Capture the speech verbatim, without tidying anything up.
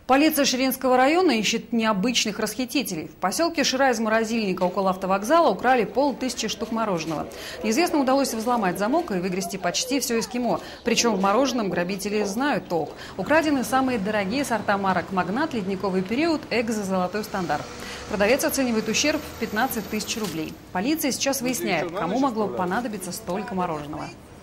Полиция Ширинского района ищет необычных расхитителей. В поселке Шира из морозильника около автовокзала украли полтысячи штук мороженого. Неизвестным удалось взломать замок и выгрести почти все эскимо. Причем в мороженом грабители знают толк. Украдены самые дорогие сорта марок «Магнат», «Ледниковый период», «Экзо», «Золотой стандарт». Продавец оценивает ущерб в пятнадцать тысяч рублей. Полиция сейчас выясняет, кому могло понадобиться столько мороженого.